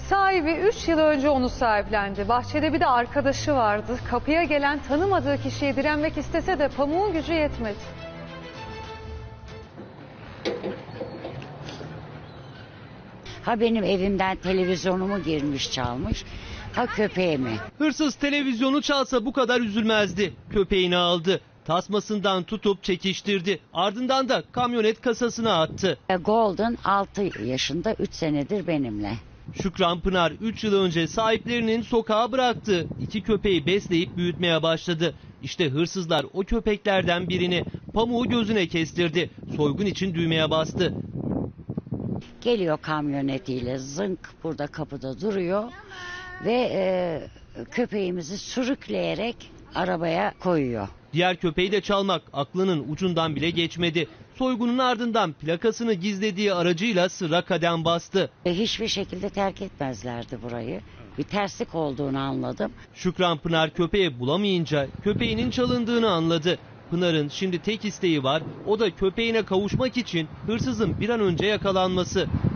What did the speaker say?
Sahibi 3 yıl önce onu sahiplendi. Bahçede bir de arkadaşı vardı. Kapıya gelen tanımadığı kişiye direnmek istese de pamuğun gücü yetmedi. Ha benim evimden televizyonumu girmiş çalmış, ha köpeğimi. Hırsız televizyonu çalsa bu kadar üzülmezdi. Köpeğini aldı. Tasmasından tutup çekiştirdi. Ardından da kamyonet kasasına attı. Golden 6 yaşında, 3 senedir benimle. Şükran Pınar 3 yıl önce sahiplerinin sokağa bıraktı. 2 köpeği besleyip büyütmeye başladı. İşte hırsızlar o köpeklerden birini pamuğu gözüne kestirdi. Soygun için düğmeye bastı. Geliyor kamyonetiyle, zınk burada kapıda duruyor ve köpeğimizi sürükleyerek arabaya koyuyor. Diğer köpeği de çalmak aklının ucundan bile geçmedi. Soygunun ardından plakasını gizlediği aracıyla sıra kadem bastı. Hiçbir şekilde terk etmezlerdi burayı. Bir terslik olduğunu anladım. Şükran Pınar köpeği bulamayınca köpeğinin çalındığını anladı. Pınar'ın şimdi tek isteği var, o da köpeğine kavuşmak için hırsızın bir an önce yakalanması.